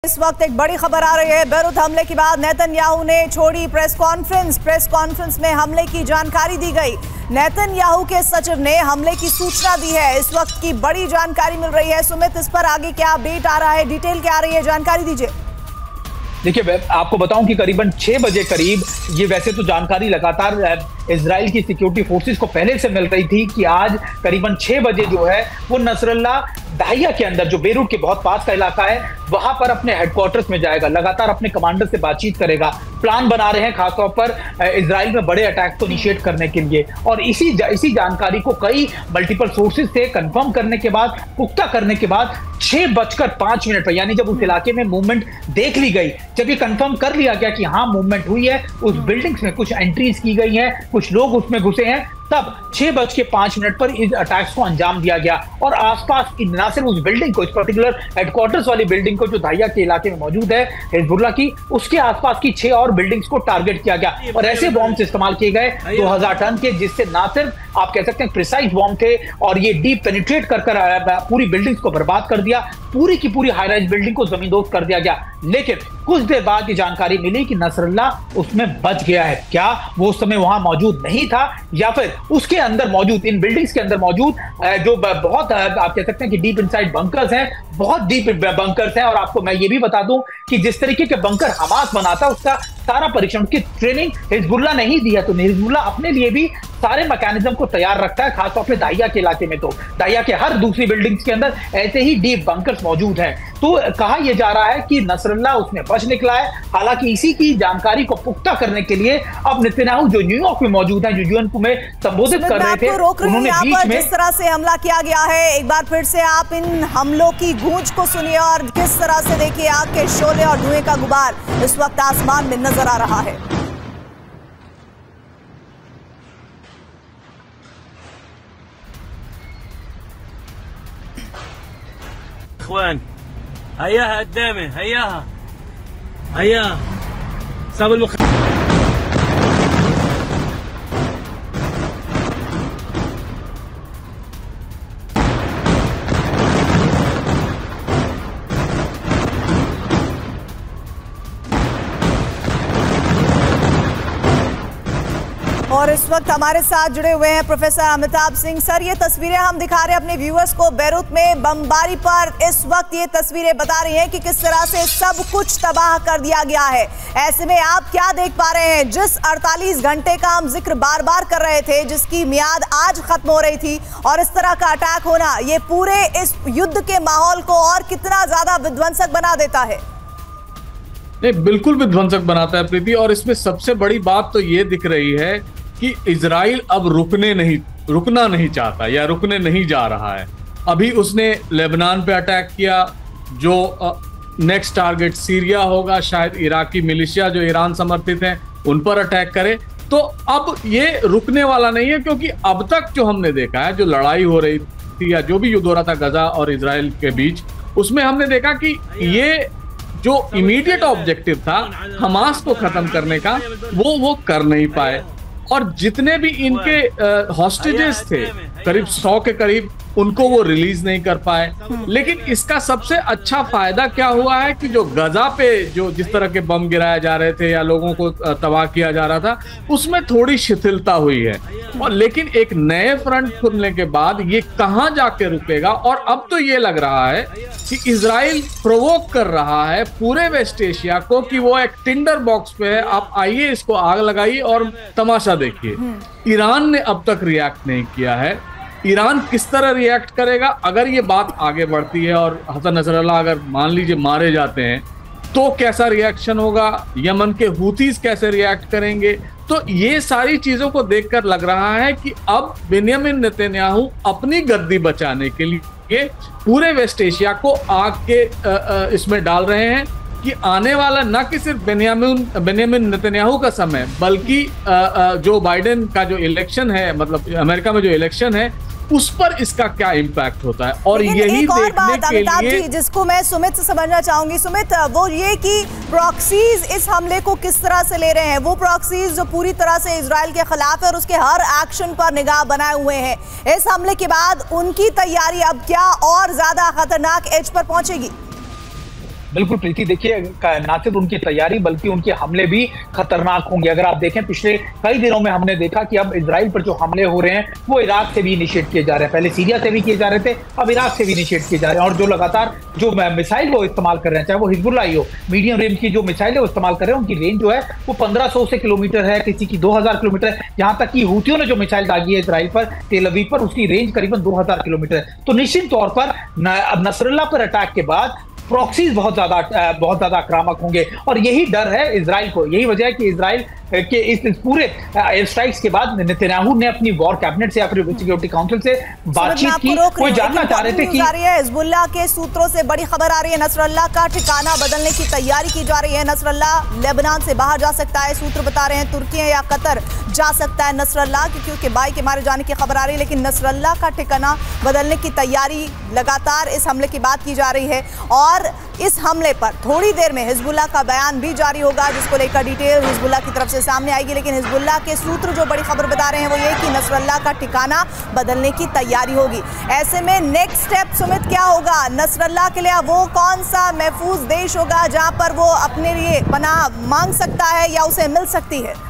इस वक्त एक बड़ी खबर आ रही है। बेरूत हमले के बाद नेतन्याहू ने छोड़ी प्रेस कॉन्फ्रेंस में हमले की जानकारी दी गई। नेतन्याहू के सचिव ने हमले की सूचना दी है। इस वक्त की बड़ी जानकारी मिल रही है। सुमित, इस पर आगे क्या अपडेट आ रहा है, डिटेल क्या आ रही है, जानकारी दीजिए। देखिए, आपको बताऊं कि करीबन 6 बजे करीब, ये वैसे तो जानकारी लगातार इजराइल की सिक्योरिटी फोर्सेस को पहले से मिल रही थी कि आज करीबन 6 बजे जो है वो नसरल्ला दाहिया के अंदर, जो बेरूत के बहुत पास का इलाका है, वहां पर अपने हेडक्वार्टर्स में जाएगा, लगातार अपने कमांडर से बातचीत करेगा। प्लान बना रहे हैं खासतौर पर इजराइल में बड़े अटैक को इनिशिएट करने के लिए। और इसी जानकारी को कई मल्टीपल सोर्सेज से कंफर्म करने के बाद, पुख्ता करने के बाद 6:05 पर, यानी जब उस इलाके में मूवमेंट देख ली गई, जब ये कंफर्म कर लिया गया कि हाँ मूवमेंट हुई है, उस बिल्डिंग्स में कुछ एंट्रीज की गई हैं, कुछ लोग उसमें घुसे हैं, तब 6:05 पर इस अटैक्स को अंजाम दिया गया। और आसपास ना सिर्फ उस बिल्डिंग को, इस पर्टिकुलर हेडक्वार्टर्स वाली बिल्डिंग को जो दाहिया के इलाके में मौजूद है हिजबुल्लाह की, उसके आसपास की 6 और बिल्डिंग्स को टारगेट किया गया। और ऐसे बॉम्ब्स इस्तेमाल किए गए 2000 टन के, जिससे ना सिर्फ आप कह सकते हैं प्रिसाइज बॉम्ब थे, और ये डीप पेनिट्रेट कर पूरी बिल्डिंग्स को बर्बाद कर दिया, पूरी की पूरी हाई राइज बिल्डिंग को जमींदोज कर दिया गया। लेकिन कुछ देर बाद ये जानकारी मिली कि नसरल्ला उसमें बच गया है। क्या वो उस समय वहां मौजूद नहीं था, या फिर उसके अंदर मौजूद, इन बिल्डिंग्स के अंदर मौजूद जो बहुत आप कह सकते हैं कि डीप इनसाइड बंकर्स हैं, बहुत डीप बंकर्स हैं। और आपको मैं ये भी बता दूं कि जिस तरीके के बंकर हमास बनाता है, उसका सारा परीक्षण की ट्रेनिंग हिजबुल्लाह ने ही दी है। तो हिजबुल्लाह अपने लिए भी सारे मैकेनिज्म को तैयार रखता है, खासतौर पे दाहिया के इलाके में। तो दाहिया के हर दूसरी बिल्डिंग्स के अंदर ऐसे ही डीप बंकर्स मौजूद हैं। तो कहा यह जा रहा है कि नसरल्ला उसमें बच निकला है। हालांकि इसी की जानकारी को पुख्ता करने के लिए अब नेतन्याहू जो न्यूयॉर्क में मौजूद हैं, जो यूएन में संबोधित कर रहे थे, उन्होंने बीच में जिस तरह से हमला किया गया है, एक बार फिर से आप इन हमलों की गूंज को सुनिए और किस तरह से देखिए आग के शोले और धुएं का गुबार इस वक्त आसमान में नजर आ रहा है। هياها قدامي، هياها صاب और इस वक्त हमारे साथ जुड़े हुए हैं प्रोफेसर अमिताभ सिंह। सर, ये तस्वीरें हम दिखा रहे हैं अपने व्यूअर्स को बेरूत में बमबारी पर। इस वक्त ये तस्वीरें बता रही हैं कि किस तरह से सब कुछ तबाह कर दिया गया है। ऐसे में आप क्या देख पा रहे हैं? जिस 48 घंटे का हम जिक्र बार बार कर रहे थे, जिसकी मियाद आज खत्म हो रही थी, और इस तरह का अटैक होना, ये पूरे इस युद्ध के माहौल को और कितना ज्यादा विध्वंसक बना देता है? नहीं, बिल्कुल विध्वंसक बनाता है प्रीति। और इसमें सबसे बड़ी बात तो ये दिख रही है कि इजराइल अब रुकना नहीं चाहता या रुकने नहीं जा रहा है। अभी उसने लेबनान पे अटैक किया, जो नेक्स्ट टारगेट सीरिया होगा, शायद इराकी मिलिशिया जो ईरान समर्थित हैं उन पर अटैक करे। तो अब ये रुकने वाला नहीं है, क्योंकि अब तक जो हमने देखा है, जो लड़ाई हो रही थी या जो भी युद्ध हो रहा था गजा और इजराइल के बीच, उसमें हमने देखा कि ये जो इमीडिएट ऑब्जेक्टिव था हमास को खत्म करने का, वो कर नहीं पाए। और जितने भी इनके हॉस्टेजेस थे, करीब 100 के करीब, उनको वो रिलीज नहीं कर पाए। लेकिन इसका सबसे अच्छा फायदा क्या हुआ है कि जो गजा पे जो जिस तरह के बम गिराए जा रहे थे या लोगों को तबाह किया जा रहा था, उसमें थोड़ी शिथिलता हुई है। और लेकिन एक नए फ्रंट खुलने के बाद ये कहां जाके रुकेगा? और अब तो ये लग रहा है कि इजराइल प्रोवोक कर रहा है पूरे वेस्ट एशिया को कि वो एक टिंडर बॉक्स पे है, आप आइए, इसको आग लगाइए और तमाशा देखिए। ईरान ने अब तक रिएक्ट नहीं किया है। ईरान किस तरह रिएक्ट करेगा अगर ये बात आगे बढ़ती है और हसन नसरल्ला अगर मान लीजिए मारे जाते हैं, तो कैसा रिएक्शन होगा? यमन के हुतीज कैसे रिएक्ट करेंगे? तो ये सारी चीजों को देखकर लग रहा है कि अब बेंयामिन नेतन्याहू अपनी गद्दी बचाने के लिए पूरे वेस्ट एशिया को आग के इसमें डाल रहे हैं कि आने वाला न कि सिर्फ बेंयामिन नेतन्याहू का समय, बल्कि जो बाइडेन का जो इलेक्शन है, मतलब अमेरिका में जो इलेक्शन है, उस पर इसका क्या इम्पैक्ट होता है। और यही देखने के लिए जिसको मैं सुमित से समझना चाहूंगी, सुमित, वो ये कि प्रॉक्सीज इस हमले को किस तरह से ले रहे हैं, वो प्रॉक्सीज जो पूरी तरह से इजराइल के खिलाफ है और उसके हर एक्शन पर निगाह बनाए हुए हैं, इस हमले के बाद उनकी तैयारी अब क्या और ज्यादा खतरनाक एज पर पहुंचेगी? बिल्कुल प्रीति, देखिए ना सिर्फ उनकी तैयारी बल्कि उनके हमले भी खतरनाक होंगे। अगर आप देखें पिछले कई दिनों में हमने देखा कि अब इजराइल पर जो हमले हो रहे हैं वो इराक से भी इनिशिएट किए जा रहे हैं। पहले सीरिया से भी किए जा रहे थे, अब इराक से भी इनिशिएट किए जा रहे हैं। और जो लगातार जो मिसाइल वो इस्तेमाल कर रहे हैं, चाहे वो हिजबुल्लाह ही हो, मीडियम रेंज की जो मिसाइल है वो इस्तेमाल कर रहे हैं, उनकी रेंज जो है वो 1500 से किलोमीटर है, किसी की 2000 किलोमीटर है। यहाँ तक कि हूथियों ने जो मिसाइल दागी है इजराइल पर, तेल अवीव पर, उसकी रेंज करीबन 2000 किलोमीटर है। तो निश्चित तौर पर अब नसरल्लाह पर अटैक के बाद प्रॉक्सीज बहुत ज्यादा आक्रामक होंगे। और यही डर है इजराइल को, यही वजह है कि इजराइल के इस पूरे एयर स्ट्राइक्स के बाद नेतन्याहू ने अपनी वॉर कैबिनेट से या फिर सिक्योरिटी काउंसिल से बातचीत की। कोई जानना चाह रहे थे कि हिजबुल्लाह के सूत्रों से बड़ी खबर आ रही है, नसरल्लाह का ठिकाना बदलने की तैयारी की जा रही है। नसरल्लाह लेबनान से बाहर जा सकता है, सूत्र बता रहे हैं तुर्की या कतर जा सकता है नसरल्लाह, क्योंकि उसके भाई के मारे जाने की खबर आ रही है। लेकिन नसरल्लाह का ठिकाना बदलने की तैयारी लगातार इस हमले की बात की जा रही है। और इस हमले पर थोड़ी देर में हिजबुल्लाह का बयान भी जारी होगा, जिसको लेकर डिटेल हिजबुल्लाह की तरफ से सामने आएगी। लेकिन हिजबुल्लाह के सूत्र जो बड़ी खबर बता रहे हैं वो ये कि नसरल्लाह का ठिकाना बदलने की तैयारी होगी। ऐसे में नेक्स्ट स्टेप सुमित क्या होगा नसरल्लाह के लिए? वो कौन सा महफूज देश होगा जहां पर वो अपने लिए पनाह मांग सकता है या उसे मिल सकती है?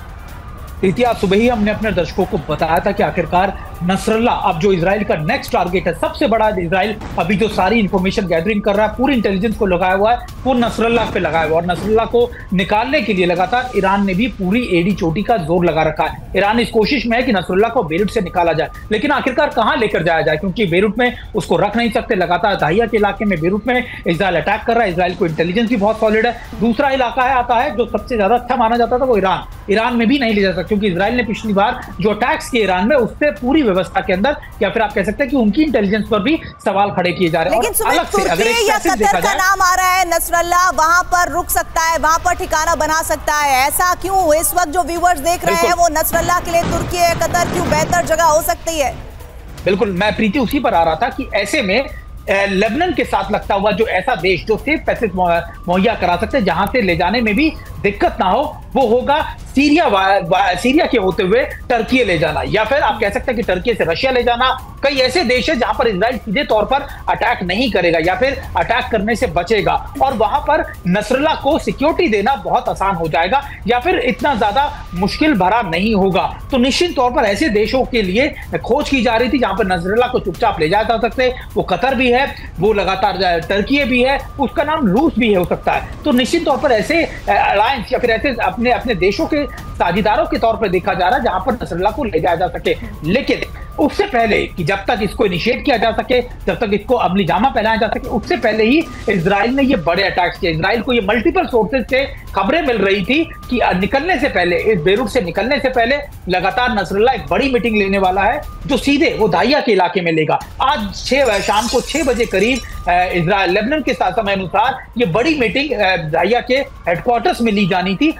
आज सुबह ही हमने अपने दर्शकों को बताया था कि आखिरकार नसरल्लाह अब जो इजराइल का नेक्स्ट टारगेट है, सबसे बड़ा इजराइल अभी जो सारी इंफॉर्मेशन गैदरिंग कर रहा है, पूरी इंटेलिजेंस को लगाया हुआ है, वो नसरल्लाह पे लगाया हुआ है। और नसरल्लाह को निकालने के लिए लगातार ईरान ने भी पूरी एड़ी चोटी का जोर लगा रखा है। ईरान इस कोशिश में है कि नसरल्लाह को बेरूत से निकाला जाए, लेकिन आखिरकार कहां लेकर जाया जाए, क्योंकि बेरूत में उसको रख नहीं सकते। लगातार दाहिया के इलाके में बेरूत में इजराइल अटैक कर रहा है, इजराइल को इंटेलिजेंस भी बहुत सॉलिड है। दूसरा इलाका है आता है जो सबसे ज्यादा अच्छा माना जाता था, वो ईरान में भी नहीं ले जा सकता, क्योंकि इजराइल ने पिछली बार जो अटैक्स किए ईरान में, उससे पूरी व्यवस्था के अंदर या फिर आप कह सकते हैं कि उनकी इंटेलिजेंस पर भी सवाल खड़े किए जा रहे हैं। लेकिन अलग से अगर या कतर का नाम आ रहा है, नसरल्लाह वहां पर रुक सकता है, वहां पर ठिकाना बना सकता है, ऐसा क्यों? इस वक्त जो व्यूअर्स देख रहे हैं वो नसरल्लाह के लिए तुर्की या कतर क्यों बेहतर जगह हो सकती है? बिल्कुल, मैं प्रीति उसी पर आ रहा था कि ऐसे में लेबनान के साथ लगता हुआ जो ऐसा देश जो सेफ पैसेज मुहैया करा सकते हैं, जहां से ले जाने में भी दिक्कत ना हो, वो होगा सीरिया के होते हुए टर्की ले जाना, या फिर आप कह सकते हैं कि टर्की से रशिया ले जाना। कई ऐसे देश है जहां पर इजराइल सीधे तौर पर अटैक नहीं करेगा या फिर अटैक करने से बचेगा, और वहां पर नसरल्लाह को सिक्योरिटी देना बहुत आसान हो जाएगा या फिर इतना ज्यादा मुश्किल भरा नहीं होगा। तो निश्चित तौर पर ऐसे देशों के लिए खोज की जा रही थी जहां पर नसरल्लाह को चुपचाप ले जाया जा सकते। वो कतर भी है, वो लगातार टर्की भी है, उसका नाम रूस भी हो सकता है। तो निश्चित तौर पर ऐसे अलायंस या फिर ऐसे अपने देशों के साझेदारों के तौर पर देखा जा रहा है जहां पर नसरल्लाह को ले जाया जा सके। लेकिन उससे पहले कि जब तक इसको इनिशिएट किया जा सके, जब तक इसको अमली जामा पहनाया जा सके, उससे पहले ही इजराइल ने ये बड़े अटैक्स किए। इजराइल को ये मल्टीपल सोर्सेज से खबरें मिल रही थी कि निकलने से पहले, इस बेरूत से निकलने से पहले लगातार नसरल्लाह एक बड़ी मीटिंग लेने वाला है जो सीधे वो दाहिया के इलाके में लेगा। आज शाम को 6 बजे करीब इजराइल लेबनान के समय अनुसार ये बड़ी मीटिंग दाहिया के हेडक्वार्टर्स में ली जानी थी,